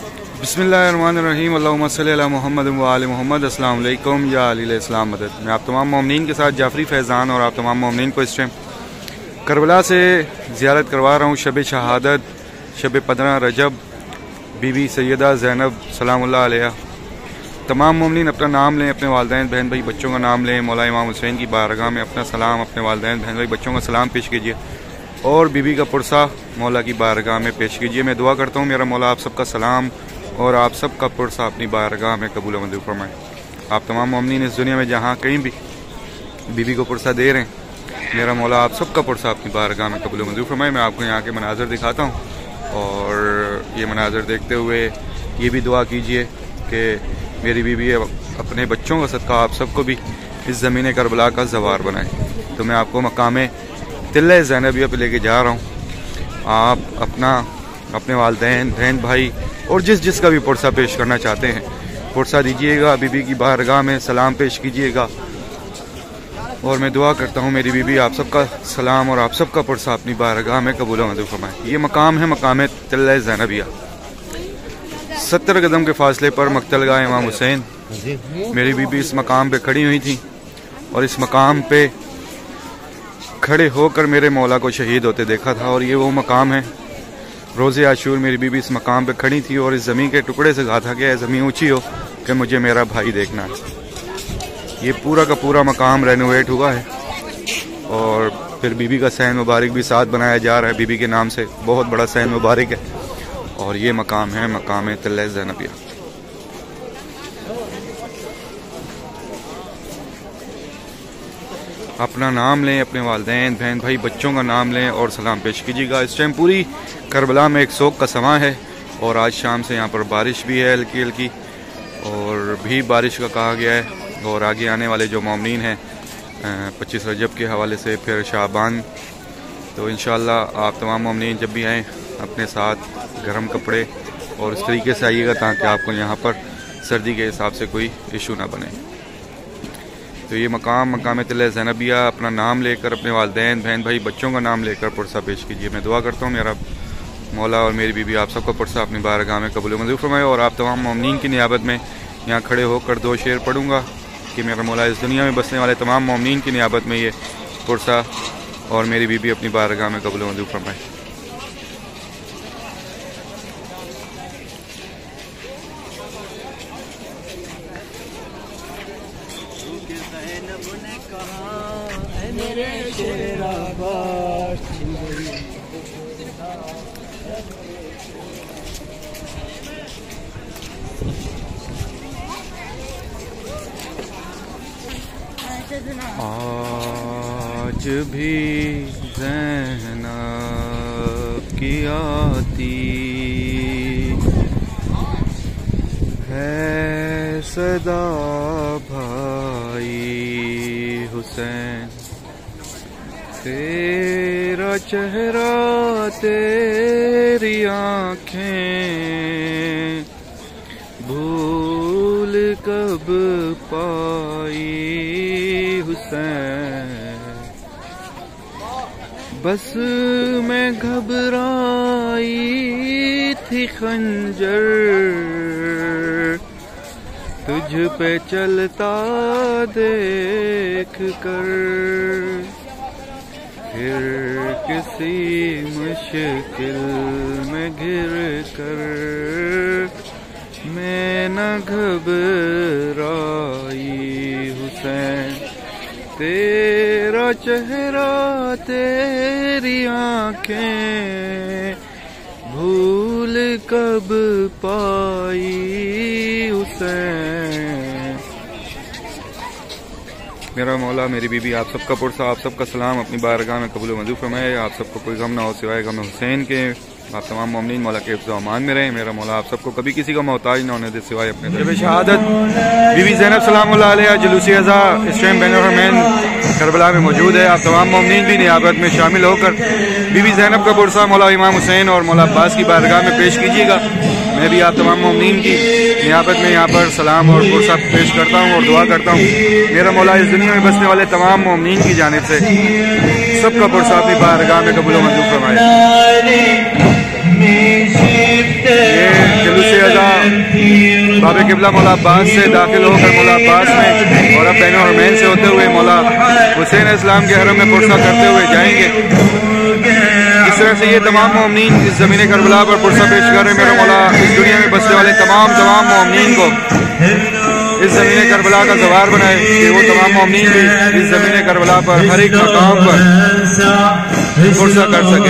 बिस्मिल्लाहिर्रहमानिर्रहीम अल्लाहुम्मा सल्ली अला मुहम्मद व आले मुहम्मद। अस्सलाम वालेकुम या अली इस्लाम मदद। मैं आप तमाम मोमिनीन के साथ जाफरी फैज़ान और आप तमाम मोमिनीन को इस टाइम करबला से ज़ियारत करवा रहा हूँ। शब शहादत, शब 15 रजब, बीबी सैयदा ज़ैनब सलामुल्लाह अलैहा। तमाम मोमिनीन अपना नाम लें, अपने वालिदैन बहन भाई बच्चों का नाम लें। मौला इमाम हुसैन की बारगाह में अपना सलाम, अपने वालिदैन बहन भाई बच्चों का सलाम पेश कीजिए और बीबी का पुरसा मौला की बारगाह में पेश कीजिए। मैं दुआ करता हूँ मेरा मौला आप सबका सलाम और आप सबका पुरसा अपनी बारगाह में कबूल मंजूर फरमाए। आप तमाम मोमिनीन इस दुनिया में जहाँ कहीं भी बीबी को पुरसा दे रहे हैं, मेरा मौला आप सबका पुरसा अपनी बारगाह में कबूल मंजूर फरमाए। मैं आपको यहाँ के मनाज़र दिखाता हूँ और ये मनाज़र देखते हुए ये भी दुआ कीजिए कि मेरी बीबी अपने बच्चों का सदका आप सबको भी इस ज़मीन करबला का ज़वार बनाए। तो मैं आपको मकाम तिल्ले ज़ैनबिया पे लेके जा रहा हूँ। आप अपने वालिदैन बहन भाई और जिसका भी पुरसा पेश करना चाहते हैं पुरसा दीजिएगा, बीबी की बारगाह में सलाम पेश कीजिएगा और मैं दुआ करता हूँ मेरी बीबी आप सबका सलाम और आप सबका पुरसा अपनी बारगाह में कबूल मंजूर फरमाए। ये मकाम है मकाम तिल्ले ज़ैनबिया। 70 कदम के फासले पर मक्तलगाह इमाम हुसैन। मेरी बीबी इस मकाम पे खड़ी हुई थी और इस मकाम पे खड़े होकर मेरे मौला को शहीद होते देखा था। और ये वो मकाम है, रोज़े आशूर मेरी बीबी इस मकाम पे खड़ी थी और इस ज़मीन के टुकड़े से कहा था कि ज़मीन ऊंची हो कि मुझे मेरा भाई देखना है। ये पूरा का पूरा मकाम रेनोवेट हुआ है और फिर बीबी का सैन मुबारक भी साथ बनाया जा रहा है। बीबी के नाम से बहुत बड़ा सैन मुबारक है और ये मकाम है मकाम तिल्ले ज़ैनबिया। अपना नाम लें, अपने वालिदैन बहन भाई बच्चों का नाम लें और सलाम पेश कीजिएगा। इस टाइम पूरी करबला में एक शोक का समा है और आज शाम से यहाँ पर बारिश भी है हल्की हल्की और भी बारिश का कहा गया है। और आगे आने वाले जो मोमिनीन हैं 25 रजब के हवाले से फिर शाबान, तो इंशाअल्लाह आप तमाम मोमिनीन जब भी आएँ अपने साथ गर्म कपड़े और इस तरीके से आइएगा ताकि आपको यहाँ पर सर्दी के हिसाब से कोई इशू ना बने। तो ये मकाम तिल्ले ज़ैनबिया। अपना नाम लेकर अपने वालिदैन बहन भाई बच्चों का नाम लेकर पुरसा पेश कीजिए। मैं दुआ करता हूँ मेरा मौला और मेरी बीबी आप सबको पुरसा अपनी बारगाह में कबूल मंजूर फरमाए। और आप तमाम मोमिनीन की नियाबत में यहाँ खड़े होकर 2 शेर पढ़ूँगा कि मेरा मौला इस दुनिया में बसने वाले तमाम मोमिनीन की नियाबत में ये पुरसा और मेरी बीबी अपनी बारगाह में कबूल मंजूर फरमाए। आज भी ज़ैनब की आती है सदा भाई हुसैन, तेरा चेहरा तेरी आँखें भूल कब पाई हुसैन। बस मैं घबराई थी खंजर तुझ पे चलता देख कर, फिर किसी मुश्किल में घिर कर मैं न घबराई हुसैन। तेरा चेहरा तेरी आँखें भूल कब पाई हुसैन। मेरा मौला मेरी बीबी आप सबका पुरसा आप सबका सलाम अपनी बारगाह में कबूल मंजूर फरमाए। आप सबको कोई गम ना हो सिवाय गम हुसैन के। आप तमाम मोमिनीन मौला के हिफ्ज़ व अमान में रहें। मेरा मौला आप सबको कभी किसी का मोहताज ना होने दे सिवाय अपने। जब शहादत बीबी ज़ैनब सलामुल्लाह अलैहा जुलूसी अज़ा इस टाइम बैनुल-हरमैन करबला में मौजूद है। आप तमाम मोमिनीन भी नियाबत में शामिल होकर बीबी ज़ैनब का पुरसा मौला इमाम हुसैन और मौला अब्बास की बारगाह में पेश कीजिएगा। मैं भी आप तमाम मोमिनीन की नियाबत में यहाँ पर सलाम और पुरसा पेश करता हूँ और दुआ करता हूँ मेरा मौला इस दुनिया में बसने वाले तमाम मोमिनीन की जानिब से सबका पुरसा अपनी बारगाह में कबूल मंजूर फरमाए। ये जुलूस-ए-अज़ा बाब किबला मौला अब्बास से दाखिल होकर मौला अब्बास में और अब बैन हरमैन से होते हुए मौला हुसैन इस्लाम के हरम में पुरसा करते हुए जाएंगे। इस तरह से ये तमाम मोमिनीन इस ज़मीन करबला पर पुरसा पेश कर रहे हैं। मेरा मौला इस दुनिया में बसने वाले तमाम मोमिनीन को इस ज़मीन करबला का गवार बनाए कि वो तमाम मोमिनीन भी इस ज़मीन करबला पर हर एक मकाम पर पुरसा कर सके।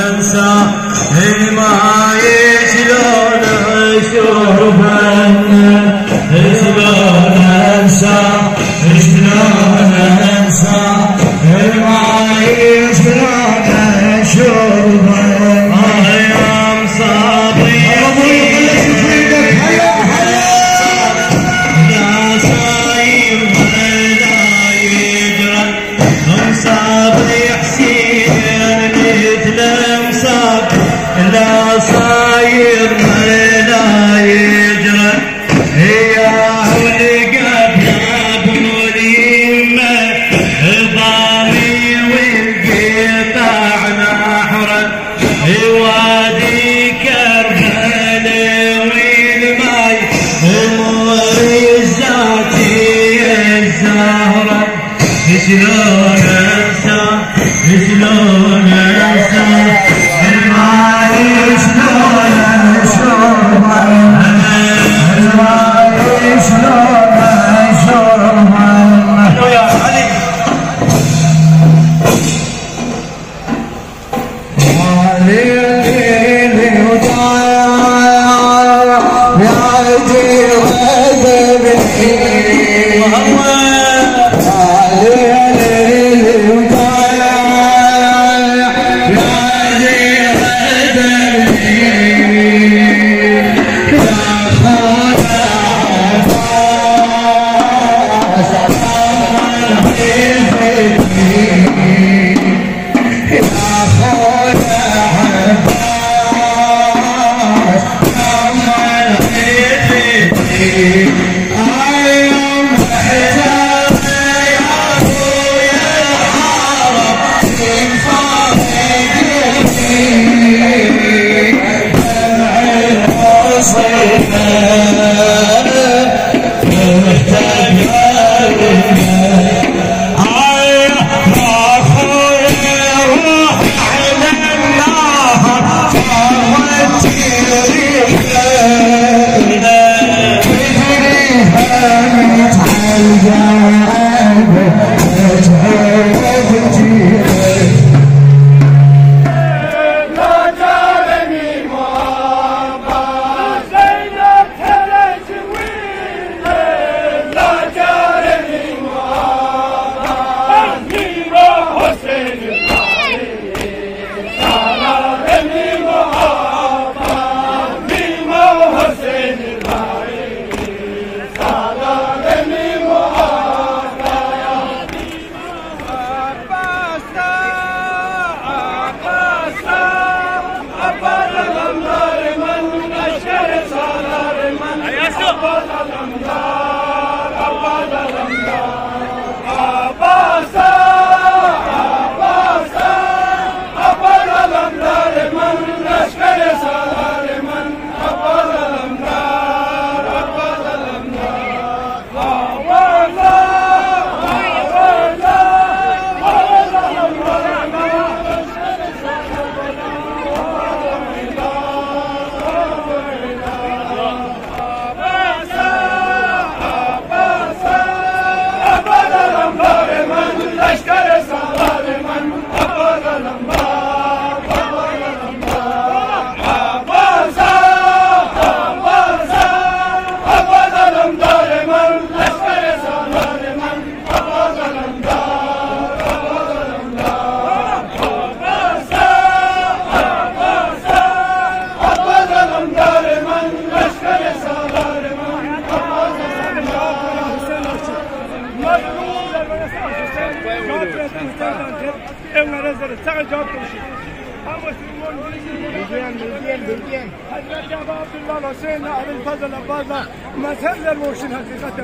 حضرت ابا عبدالله الحسين ابي الفضل عباس ما تنزل موشن حقيقة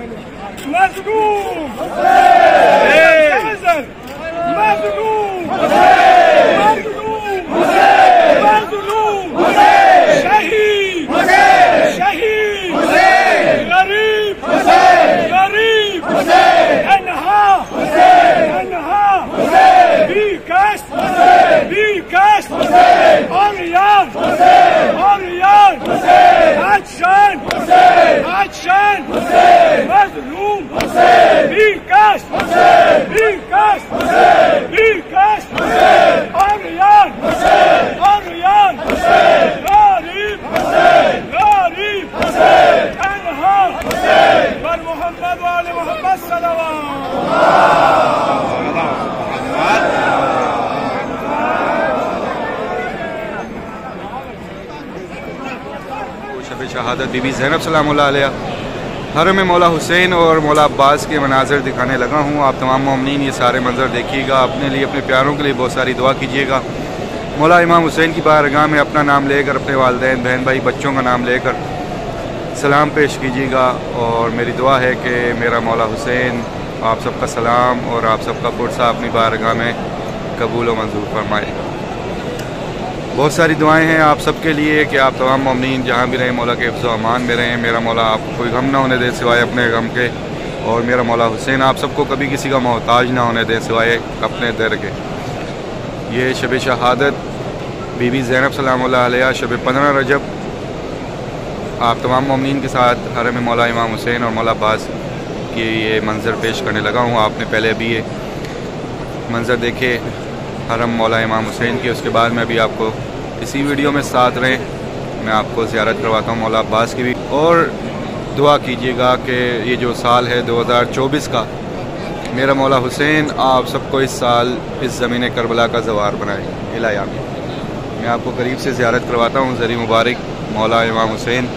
مظلوم حسين مظلوم مظلوم شهيد شهيد शब शहादत बीबी ज़ैनब सलामुल्लाह अलैहा, हरम मौला हुसैन और मौला अब्बास के मनाज़र दिखाने लगा हूँ। आप तमाम मोमिनीन ये सारे मंज़र देखिएगा, अपने लिए अपने प्यारों के लिए बहुत सारी दुआ कीजिएगा। मौला इमाम हुसैन की बारगाह में अपना नाम लेकर, अपने वालिदैन बहन भाई बच्चों का नाम लेकर सलाम पेश कीजिएगा। और मेरी दुआ है कि मेरा मौला हुसैन आप सबका सलाम और आप सबका पुरसा अपनी बारगाह में कबूल व मंजूर फरमाए। बहुत सारी दुआएं हैं आप सबके लिए कि आप तमाम मोमिनीन जहाँ भी रहें मौला के हिफ्ज़ व अमान में रहें। मेरा मौला आपको कोई गम ना होने दे सिवाय अपने गम के, और मेरा मौला हुसैन आप सबको कभी किसी का मोहताज ना होने दे सिवाय अपने दर के। ये शब शहादत बीबी ज़ैनब सलामुल्लाह अलैहा शब 15 रजब आप तमाम मोमिनीन के साथ हरम मौला इमाम हुसैन और मौला अब्बास की ये मंज़र पेश करने लगा हूँ। आपने पहले अभी ये मंज़र देखे हरम मौला इमाम हुसैन की, उसके बाद में अभी आपको इसी वीडियो में साथ रहें, मैं आपको ज़ियारत करवाता हूँ मौला अब्बास की भी। और दुआ कीजिएगा कि ये जो साल है 2024 का, मेरा मौला हुसैन आप सबको इस साल इस ज़मीन करबला का ज़वार बनाए। इलाही आमीन। मैं आपको करीब से ज़ियारत करवाता हूँ ज़री मुबारक मौला इमाम हुसैन।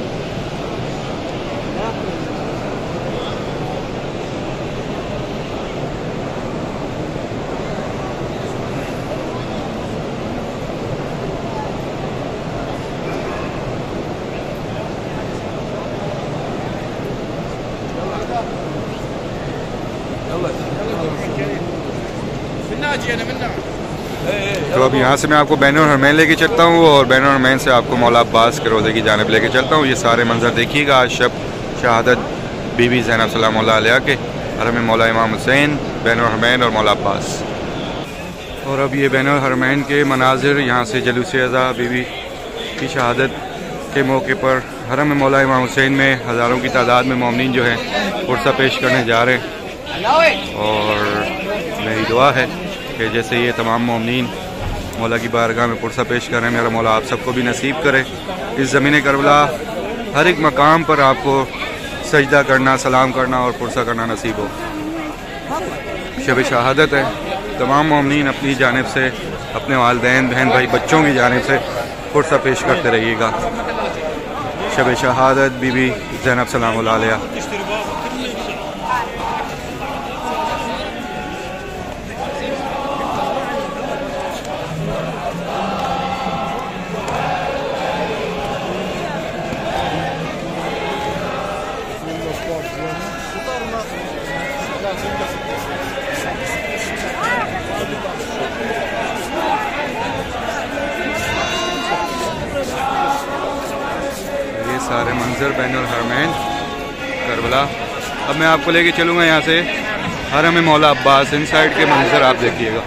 तो अब यहाँ से मैं आपको बैनुल हरमैन लेके चलता हूँ और बैनुल हरमैन से आपको मौला अब्बास के रोज़े की जानिब लेके चलता हूँ। ये सारे मंज़र देखिएगा आज शब शहादत बीबी ज़ैनब सलामुल्लाह अलैहा के, हरम मौला इमाम हुसैन, बैनुल हरमैन और मौला अब्बास। और अब ये बैनुल हरमैन के मनाजिर यहाँ से जुलूस अज़ा बीबी की शहादत के मौके पर हरम मौला इमाम हुसैन में हज़ारों की तादाद में मोमिनीन जो हैं पुरसा पेश करने जा रहे हैं। और मेरी दुआ है कि जैसे ये तमाम मोमिनीन मौला की बारगाह में पुरसा पेश कर रहे हैं, मेरा मौला आप सबको भी नसीब करे इस ज़मीन करबला हर एक मकाम पर आपको सजदा करना, सलाम करना और पुरसा करना नसीब हो। शब शहादत है, तमाम मोमिनीन अपनी जानिब से, अपने वालिदैन बहन भाई बच्चों की जानिब से पुरसा पेश करते रहिएगा। शब शहादत बीबी ज़ैनब सलामुल्लाह अलैहा। ये सारे मंजर बैनुल हरमैन करबला। अब मैं आपको लेके चलूँगा यहाँ से हरम मौला अब्बास, इन साइड के मंजर आप देखिएगा।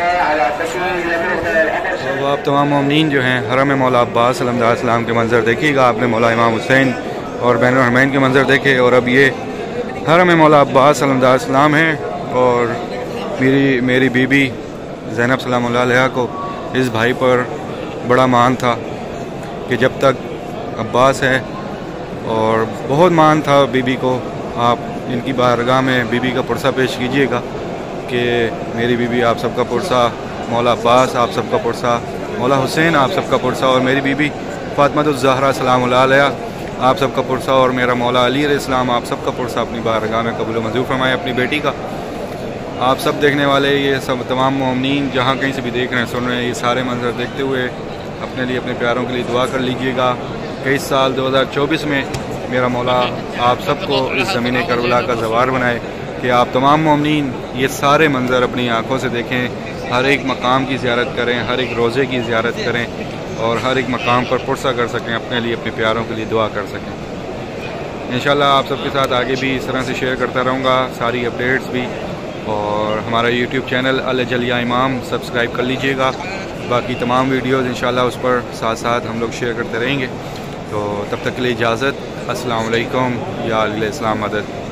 तो आप तमाम मोमिनीन जो हैं हरम मौला अब्बास अलैहिस्सलाम के मंजर देखिएगा। आपने मौला इमाम हुसैन और बैनुल हरमैन के मंजर देखे, और अब ये हरम मौला अब्बास अलैहिस्सलाम है। और मेरी बीबी ज़ैनब सलामुल्लाह अलैहा को इस भाई पर बड़ा मान था कि जब तक अब्बास है, और बहुत मान था बीबी को। आप इनकी बारगाह में बीबी का पुरसा पेश कीजिएगा कि मेरी बीबी आप सबका पुरसा, मौला अब्बास आप सबका पुरसा, मौला हुसैन आप सबका पुरसा, और मेरी बीबी फ़ातिमा ज़हरा सलामुल्लाह अलैहा आप सबका पुरसा, और मेरा मौला अली अलैहिस्सलाम आप सबका पुरसा अपनी बारगाह में कबूल मंजूर फरमाए अपनी बेटी का। आप सब देखने वाले, ये सब तमाम मोमिनीन जहाँ कहीं से भी देख रहे हैं, सुन रहे हैं, ये सारे मंजर देखते हुए अपने लिए, अपने प्यारों के लिए दुआ कर लीजिएगा कि इस साल 2024 में मेरा मौला आप सबको इस ज़मीन करबला का ज़वार बनाए, कि आप तमाम मोमिनीन ये सारे मंजर अपनी आँखों से देखें, हर एक मकाम की ज़ियारत करें, हर एक रोज़े की ज़ियारत करें, और हर एक मकाम पर पुरसा कर सकें, अपने लिए, अपने प्यारों के लिए दुआ कर सकें। इंशाल्लाह आप सबके साथ आगे भी इस तरह से शेयर करता रहूँगा सारी अपडेट्स भी। और हमारा यूट्यूब चैनल अल जलिया इमाम सब्सक्राइब कर लीजिएगा। बाकी तमाम वीडियोज़ इंशाल्लाह उस पर साथ साथ हम लोग शेयर करते रहेंगे। तो तब तक के लिए इजाज़त। अस्सलाम वालेकुम। या अली इस्लाम मदद।